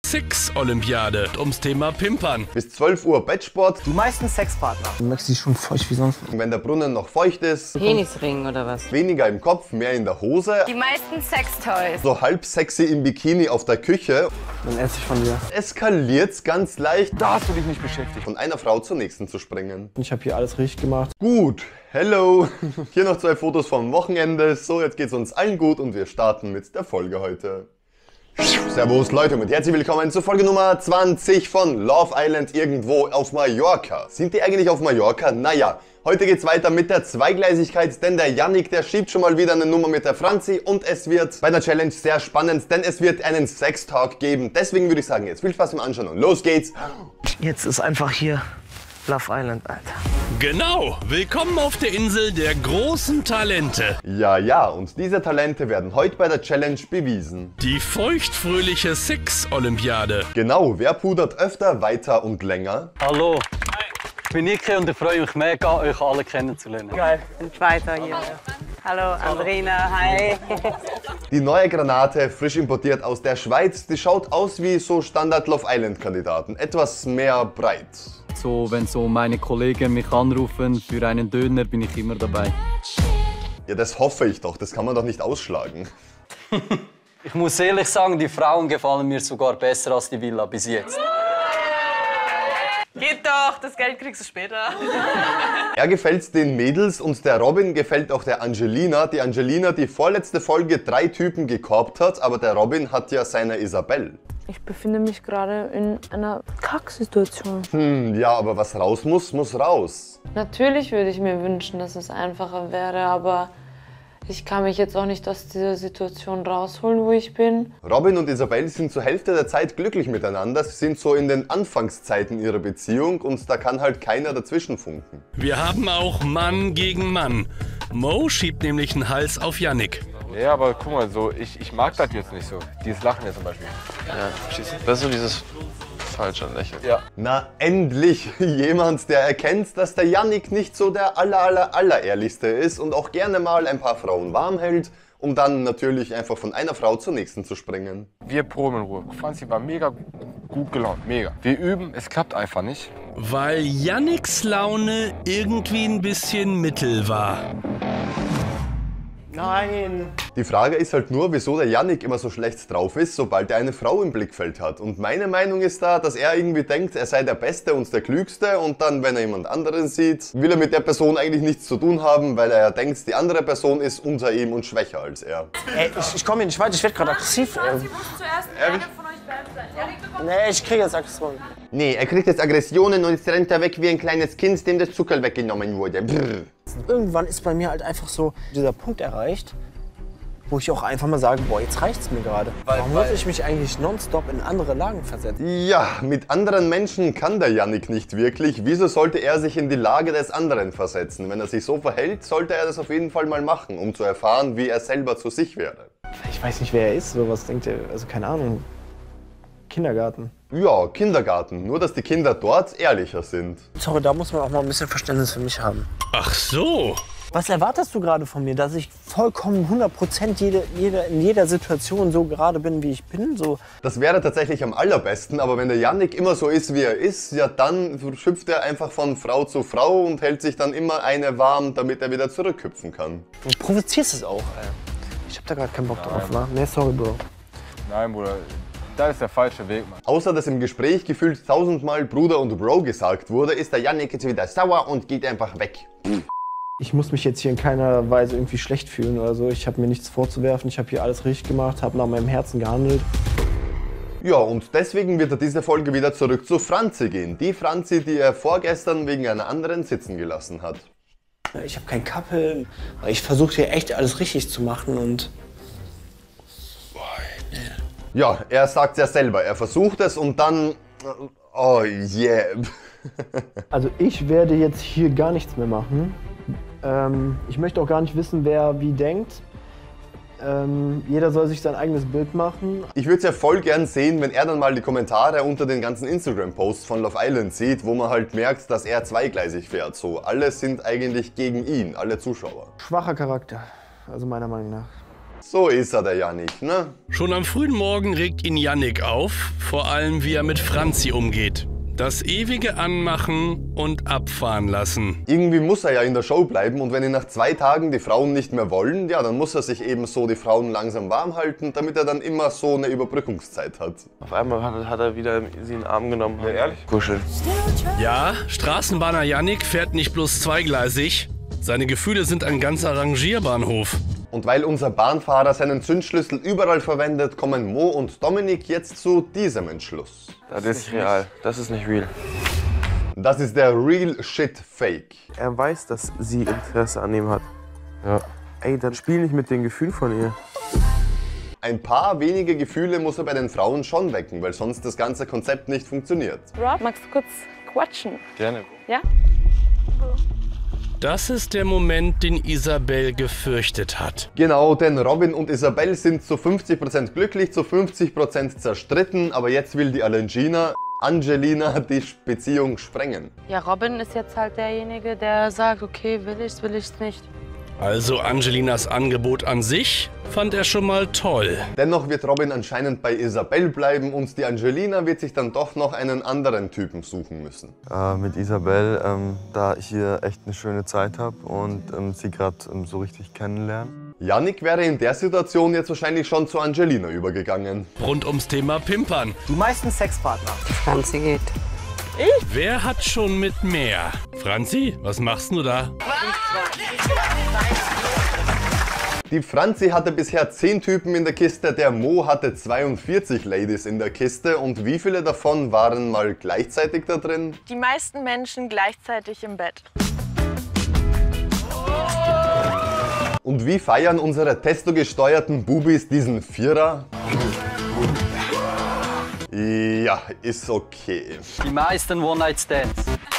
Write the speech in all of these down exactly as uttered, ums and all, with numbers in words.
Sex-Olympiade ums Thema Pimpern. Bis zwölf Uhr Bettsport. Die meisten Sexpartner. Du merkst dich schon feucht wie sonst. Wenn der Brunnen noch feucht ist. Penisring oder was? Weniger im Kopf, mehr in der Hose. Die meisten Sextoys. So halb sexy im Bikini auf der Küche. Dann esse ich von dir. Eskaliert's ganz leicht. Da hast du dich nicht beschäftigt. Von einer Frau zur nächsten zu springen. Ich habe hier alles richtig gemacht. Gut, hello. Hier noch zwei Fotos vom Wochenende. So, jetzt geht's uns allen gut und wir starten mit der Folge heute. Servus Leute und herzlich willkommen zur Folge Nummer zwanzig von Love Island irgendwo auf Mallorca. Sind die eigentlich auf Mallorca? Naja, heute geht's weiter mit der Zweigleisigkeit, denn der Yannick, der schiebt schon mal wieder eine Nummer mit der Franzi und es wird bei der Challenge sehr spannend, denn es wird einen Sex-Talk geben. Deswegen würde ich sagen, jetzt viel Spaß beim Anschauen und los geht's. Jetzt ist einfach hier Love Island, Alter. Genau, willkommen auf der Insel der großen Talente. Ja, ja, und diese Talente werden heute bei der Challenge bewiesen. Die feuchtfröhliche Sex-Olympiade. Genau, wer pudert öfter, weiter und länger? Hallo, ich bin Niki und ich freue mich mega, euch alle kennenzulernen. Geil. Und weiter hier. Hallo, Andrina, hi. Die neue Granate, frisch importiert aus der Schweiz, die schaut aus wie so Standard Love Island Kandidaten, etwas mehr breit. So, wenn so meine Kollegen mich anrufen für einen Döner, bin ich immer dabei. Ja, das hoffe ich doch, das kann man doch nicht ausschlagen. Ich muss ehrlich sagen, die Frauen gefallen mir sogar besser als die Villa bis jetzt. Geht doch, das Geld kriegst du später. Er gefällt den Mädels und der Robin gefällt auch der Angelina. Die Angelina, die vorletzte Folge drei Typen gekorbt hat, aber der Robin hat ja seine Isabelle. Ich befinde mich gerade in einer Kacksituation. Hm, ja, aber was raus muss, muss raus. Natürlich würde ich mir wünschen, dass es einfacher wäre, aber ich kann mich jetzt auch nicht aus dieser Situation rausholen, wo ich bin. Robin und Isabelle sind zur Hälfte der Zeit glücklich miteinander. Sie sind so in den Anfangszeiten ihrer Beziehung und da kann halt keiner dazwischen funken. Wir haben auch Mann gegen Mann. Mo schiebt nämlich einen Hals auf Yannick. Ja, aber guck mal, so, ich, ich mag das jetzt nicht so. Dieses Lachen jetzt zum Beispiel. Ja, verstehst du? Das ist so dieses falsche Lächeln. Ja. Na, endlich jemand, der erkennt, dass der Yannick nicht so der aller, aller, aller ehrlichste ist und auch gerne mal ein paar Frauen warm hält, um dann natürlich einfach von einer Frau zur nächsten zu springen. Wir proben in Ruhe. Franzi war mega gut gelaunt, mega. Wir üben, es klappt einfach nicht. Weil Yannicks Laune irgendwie ein bisschen mittel war. Nein! Die Frage ist halt nur, wieso der Yannick immer so schlecht drauf ist, sobald er eine Frau im Blickfeld hat. Und meine Meinung ist da, dass er irgendwie denkt, er sei der Beste und der Klügste und dann, wenn er jemand anderen sieht, will er mit der Person eigentlich nichts zu tun haben, weil er ja denkt, die andere Person ist unter ihm und schwächer als er. Ey, ich, ich komme hier nicht weiter, ich werde gerade aggressiv. Ey. Zuerst eine von euch beiden sein. Nee, ich kriege jetzt Aggression. Nee, er kriegt jetzt Aggressionen und jetzt rennt er weg wie ein kleines Kind, dem das Zuckerl weggenommen wurde. Brrr. Irgendwann ist bei mir halt einfach so dieser Punkt erreicht, wo ich auch einfach mal sage, boah, jetzt reicht's mir gerade. Warum muss ich mich eigentlich nonstop in andere Lagen versetzen? Ja, mit anderen Menschen kann der Yannick nicht wirklich. Wieso sollte er sich in die Lage des anderen versetzen? Wenn er sich so verhält, sollte er das auf jeden Fall mal machen, um zu erfahren, wie er selber zu sich wäre. Ich weiß nicht, wer er ist, so was denkt er, also keine Ahnung. Kindergarten. Ja, Kindergarten, nur dass die Kinder dort ehrlicher sind. Sorry, da muss man auch mal ein bisschen Verständnis für mich haben. Ach so. Was erwartest du gerade von mir, dass ich vollkommen hundert Prozent jede, jede, in jeder Situation so gerade bin, wie ich bin? So. Das wäre tatsächlich am allerbesten, aber wenn der Yannick immer so ist, wie er ist, ja dann hüpft er einfach von Frau zu Frau und hält sich dann immer eine warm, damit er wieder zurückhüpfen kann. Du provozierst es auch, ey. Ich hab da gerade keinen Bock drauf, wa? Nee, sorry, Bro. Nein, Bruder, das ist der falsche Weg, Mann. Außer dass im Gespräch gefühlt tausendmal Bruder und Bro gesagt wurde, ist der Yannick jetzt wieder sauer und geht einfach weg. Ich muss mich jetzt hier in keiner Weise irgendwie schlecht fühlen oder so. Ich habe mir nichts vorzuwerfen, ich habe hier alles richtig gemacht, habe nach meinem Herzen gehandelt. Ja, und deswegen wird er diese Folge wieder zurück zu Franzi gehen. Die Franzi, die er vorgestern wegen einer anderen sitzen gelassen hat. Ich habe kein Kappeln. Ich versuche hier echt alles richtig zu machen und... Ja, er sagt ja selber, er versucht es und dann... Oh yeah. Also ich werde jetzt hier gar nichts mehr machen. Ähm, ich möchte auch gar nicht wissen, wer wie denkt. Ähm, jeder soll sich sein eigenes Bild machen. Ich würde es ja voll gern sehen, wenn er dann mal die Kommentare unter den ganzen Instagram-Posts von Love Island sieht, wo man halt merkt, dass er zweigleisig fährt. So, alle sind eigentlich gegen ihn, alle Zuschauer. Schwacher Charakter, also meiner Meinung nach. So ist er, der Yannick, ne? Schon am frühen Morgen regt ihn Yannick auf, vor allem wie er mit Franzi umgeht. Das ewige Anmachen und abfahren lassen. Irgendwie muss er ja in der Show bleiben und wenn ihn nach zwei Tagen die Frauen nicht mehr wollen, ja, dann muss er sich eben so die Frauen langsam warm halten, damit er dann immer so eine Überbrückungszeit hat. Auf einmal hat, hat er wieder sie in den Arm genommen. Ja, ehrlich? Kuscheln. Ja, Straßenbahner Yannick fährt nicht bloß zweigleisig. Seine Gefühle sind ein ganzer Rangierbahnhof. Und weil unser Bahnfahrer seinen Zündschlüssel überall verwendet, kommen Mo und Dominik jetzt zu diesem Entschluss. Das ist real, das ist nicht real. Das ist der Real Shit Fake. Er weiß, dass sie Interesse an ihm hat. Ja. Ey, dann spiel nicht mit den Gefühlen von ihr. Ein paar wenige Gefühle muss er bei den Frauen schon wecken, weil sonst das ganze Konzept nicht funktioniert. Rob, magst du kurz quatschen? Gerne. Ja? Das ist der Moment, den Isabel gefürchtet hat. Genau, denn Robin und Isabel sind zu fünfzig Prozent glücklich, zu fünfzig Prozent zerstritten, aber jetzt will die Alengina, Angelina, die Beziehung sprengen. Ja, Robin ist jetzt halt derjenige, der sagt, okay, will ich's, will ich's nicht. Also Angelinas Angebot an sich fand er schon mal toll. Dennoch wird Robin anscheinend bei Isabel bleiben und die Angelina wird sich dann doch noch einen anderen Typen suchen müssen. Äh, mit Isabel, ähm, da ich hier echt eine schöne Zeit habe und ähm, sie gerade ähm, so richtig kennenlernen. Yannick wäre in der Situation jetzt wahrscheinlich schon zu Angelina übergegangen. Rund ums Thema Pimpern. Die meisten Sexpartner. Franzi geht. Wer hat schon mit mehr? Franzi, was machst du da? Die Franzi hatte bisher zehn Typen in der Kiste, der Mo hatte zweiundvierzig Ladies in der Kiste. Und wie viele davon waren mal gleichzeitig da drin? Die meisten Menschen gleichzeitig im Bett. Und wie feiern unsere testo-gesteuerten Bubis diesen Vierer? Ja, ist okay. Die meisten One-Night-Stands.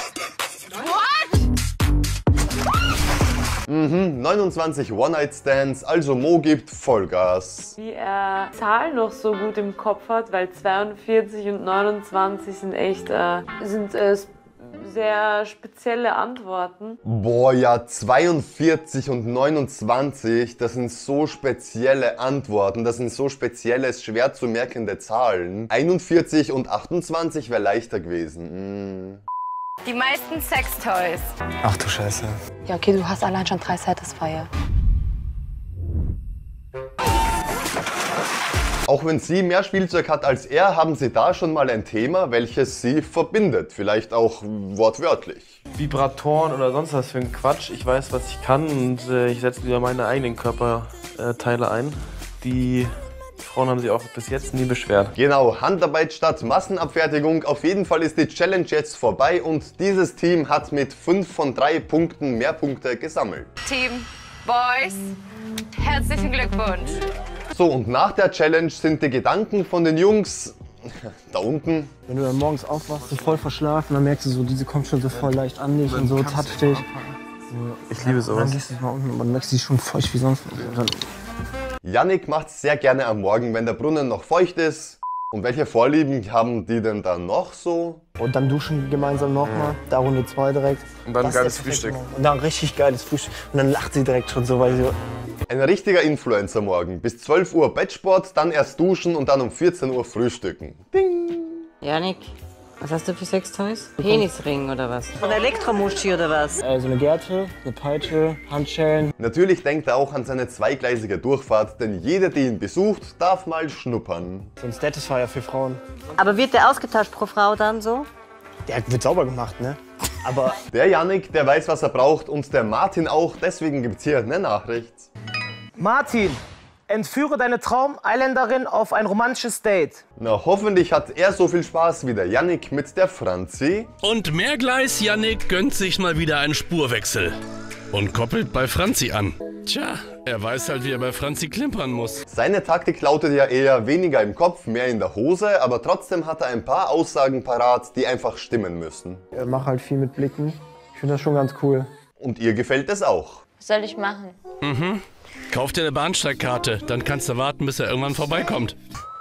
Mhm, neunundzwanzig One-Night-Stands, also Mo gibt Vollgas. Wie er Zahlen noch so gut im Kopf hat, weil zweiundvierzig und neunundzwanzig sind echt äh, sind, äh, sehr spezielle Antworten. Boah, ja, zweiundvierzig und neunundzwanzig, das sind so spezielle Antworten, das sind so spezielle, schwer zu merkende Zahlen. einundvierzig und achtundzwanzig wäre leichter gewesen. Mm. Die meisten Sextoys. Ach du Scheiße. Ja, okay, du hast allein schon drei Satisfier. Auch wenn sie mehr Spielzeug hat als er, haben sie da schon mal ein Thema, welches sie verbindet. Vielleicht auch wortwörtlich. Vibratoren oder sonst was für ein Quatsch. Ich weiß, was ich kann und äh, ich setze wieder meine eigenen Körperteile ein. Die Frauen haben sich auch bis jetzt nie beschwert. Genau, Handarbeit statt Massenabfertigung. Auf jeden Fall ist die Challenge jetzt vorbei und dieses Team hat mit fünf von drei Punkten mehr Punkte gesammelt. Team Boys, herzlichen Glückwunsch. So, und nach der Challenge sind die Gedanken von den Jungs da unten. Wenn du dann morgens aufwachst, so voll verschlafen, dann merkst du so, diese kommt schon so voll leicht an dich und so toucht dich. Ich liebe sowas. Dann gehst du mal unten und dann merkst du dich schon feucht wie sonst. Yannick macht es sehr gerne am Morgen, wenn der Brunnen noch feucht ist. Und welche Vorlieben haben die denn da noch so? Und dann duschen gemeinsam nochmal, da Runde zwei direkt. Und dann ein Das geiles ist Frühstück. Und dann richtig geiles Frühstück. Und dann lacht sie direkt schon so, weil sie... Ein richtiger Influencer-Morgen. Bis zwölf Uhr Bettsport, dann erst duschen und dann um vierzehn Uhr frühstücken. Ding! Yannick, was hast du für Sextoys? Penisring oder was? Ein Elektromuschi oder was? Äh, so eine Gerte, eine Peitsche, Handschellen. Natürlich denkt er auch an seine zweigleisige Durchfahrt, denn jede, die ihn besucht, darf mal schnuppern. So ein Satisfier für Frauen. Aber wird der ausgetauscht pro Frau dann so? Der wird sauber gemacht, ne? Aber... Der Yannick, der weiß, was er braucht und der Martin auch, deswegen gibt's hier eine Nachricht. Martin, entführe deine Traum-Eiländerin auf ein romantisches Date. Na, hoffentlich hat er so viel Spaß wie der Yannick mit der Franzi. Und Mehrgleis Yannick gönnt sich mal wieder einen Spurwechsel. Und koppelt bei Franzi an. Tja, er weiß halt, wie er bei Franzi klimpern muss. Seine Taktik lautet ja eher weniger im Kopf, mehr in der Hose, aber trotzdem hat er ein paar Aussagen parat, die einfach stimmen müssen. Ich mach halt viel mit Blicken. Ich finde das schon ganz cool. Und ihr gefällt es auch. Was soll ich machen? Mhm. Kauf dir eine Bahnsteigkarte, dann kannst du warten, bis er irgendwann vorbeikommt.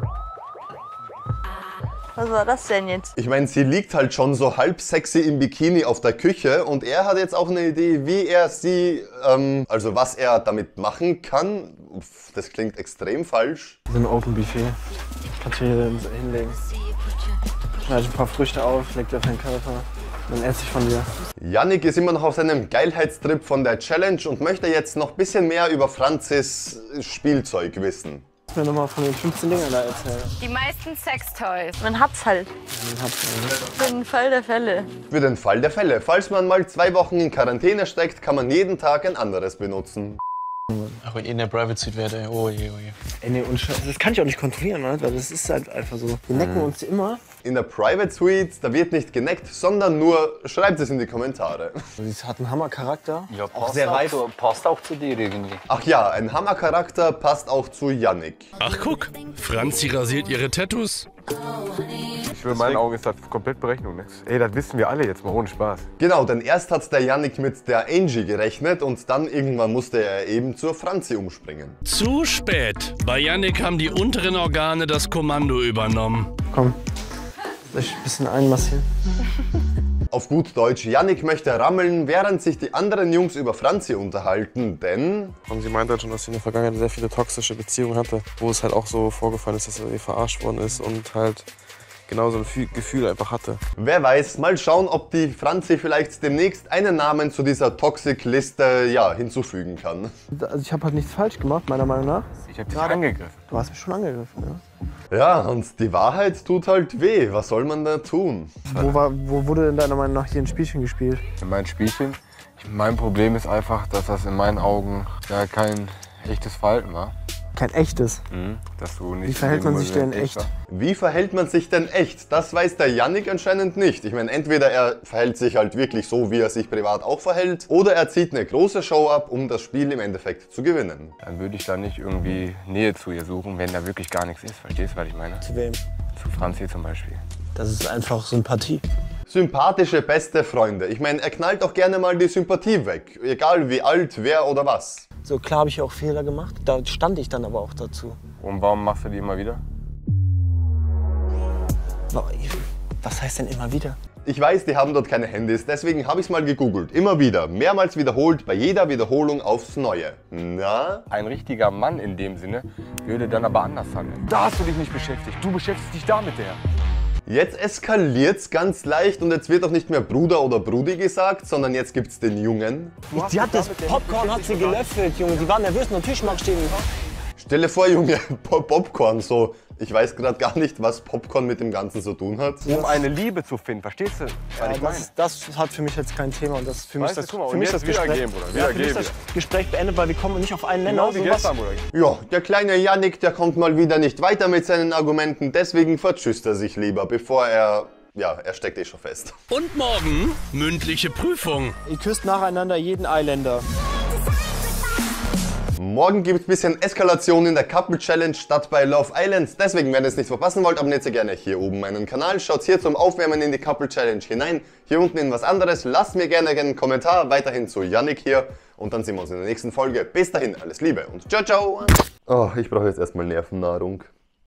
Was war das denn jetzt? Ich meine, sie liegt halt schon so halb sexy im Bikini auf der Küche und er hat jetzt auch eine Idee, wie er sie, ähm, also was er damit machen kann, Pff, das klingt extrem falsch. So ein Open Buffet. Kannst du hier hinlegen. Schneide ein paar Früchte auf, leg dir auf den Körper. Dann esse ich von dir. Yannick ist immer noch auf seinem Geilheitstrip von der Challenge und möchte jetzt noch ein bisschen mehr über Franzis Spielzeug wissen. Ich will nochmal von den fünfzehn Dingern da erzählen. Die meisten Sextoys. Man hat's halt. Man hat's, ja. Für den Fall der Fälle. Für den Fall der Fälle. Falls man mal zwei Wochen in Quarantäne steckt, kann man jeden Tag ein anderes benutzen. Ach, wenn ich in der Private Suite wäre, oh je, oh je. Ey, nee, und das kann ich auch nicht kontrollieren, Alter. Das ist halt einfach so. Wir necken uns immer. In der Private Suite, da wird nicht geneckt, sondern nur, schreibt es in die Kommentare. Sie hat einen Hammercharakter. Ja, passt auch sehr reif. Zu, passt auch zu dir irgendwie. Ach ja, ein Hammercharakter passt auch zu Yannick. Ach guck, Franzi rasiert ihre Tattoos. Ich will, in meinen Augen ist das komplett Berechnung. Ne? Ey, das wissen wir alle jetzt mal, ohne Spaß. Genau, denn erst hat der Yannick mit der Angie gerechnet und dann irgendwann musste er eben zur Franzi umspringen. Zu spät. Bei Yannick haben die unteren Organe das Kommando übernommen. Komm, soll ich ein bisschen einmassieren? Auf gut Deutsch, Yannick möchte rammeln, während sich die anderen Jungs über Franzi unterhalten, denn... Und sie meinte halt schon, dass sie in der Vergangenheit sehr viele toxische Beziehungen hatte, wo es halt auch so vorgefallen ist, dass er verarscht worden ist und halt genau so ein Gefühl einfach hatte. Wer weiß, mal schauen, ob die Franzi vielleicht demnächst einen Namen zu dieser Toxic-Liste ja, hinzufügen kann. Also ich habe halt nichts falsch gemacht, meiner Meinung nach. Ich habe dich angegriffen. Du hast mich schon angegriffen, ja. Ja, und die Wahrheit tut halt weh. Was soll man da tun? Wo, war, wo wurde denn deiner Meinung nach hier ein Spielchen gespielt? In meinem Spielchen? Mein Problem ist einfach, dass das in meinen Augen ja kein echtes Verhalten war. Kein echtes? Mhm. Dass du nicht Wie verhält man sich denn echt? Wie verhält man sich denn echt? Das weiß der Yannick anscheinend nicht. Ich meine, entweder er verhält sich halt wirklich so, wie er sich privat auch verhält, oder er zieht eine große Show ab, um das Spiel im Endeffekt zu gewinnen. Dann würde ich da nicht irgendwie Nähe zu ihr suchen, wenn da wirklich gar nichts ist. Verstehst du, was ich meine? Zu wem? Zu Franzi zum Beispiel. Das ist einfach Sympathie. Sympathische beste Freunde. Ich meine, er knallt auch gerne mal die Sympathie weg. Egal wie alt, wer oder was. So, klar habe ich auch Fehler gemacht. Da stand ich dann aber auch dazu. Und warum machst du die immer wieder? Was heißt denn immer wieder? Ich weiß, die haben dort keine Handys, deswegen habe ich es mal gegoogelt. Immer wieder, mehrmals wiederholt, bei jeder Wiederholung aufs Neue. Na? Ein richtiger Mann in dem Sinne würde dann aber anders handeln. Da hast du dich nicht beschäftigt. Du beschäftigst dich da mit der. Jetzt eskaliert's ganz leicht und jetzt wird auch nicht mehr Bruder oder Brudi gesagt, sondern jetzt gibt's den Jungen. Sie hat das Popcorn hat sie gelöffelt, Junge. Die war nervös und am Tisch mag stehen. Stell dir vor, Junge, Popcorn, so. Ich weiß gerade gar nicht, was Popcorn mit dem Ganzen zu tun hat. Um eine Liebe zu finden, verstehst du? Ja, ich das, das hat für mich jetzt kein Thema und das ist für mich weißt das, du, mal, für mich das Gespräch, geben, Bruder. ja, für mich das Gespräch beendet, weil wir kommen nicht auf einen Nenner. Genau wie gestern, Bruder. Ja, der kleine Yannick, der kommt mal wieder nicht weiter mit seinen Argumenten, deswegen vertschüsst er sich lieber, bevor er... Ja, er steckt eh schon fest. Und morgen mündliche Prüfung. Ihr küsst nacheinander jeden Eiländer. Morgen gibt es ein bisschen Eskalation in der Couple Challenge statt bei Love Island. Deswegen, wenn ihr es nicht verpassen wollt, abonniert ihr gerne hier oben meinen Kanal. Schaut hier zum Aufwärmen in die Couple Challenge hinein. Hier unten in was anderes. Lasst mir gerne einen Kommentar. Weiterhin zu Yannick hier. Und dann sehen wir uns in der nächsten Folge. Bis dahin, alles Liebe und ciao, ciao. Oh, ich brauche jetzt erstmal Nervennahrung.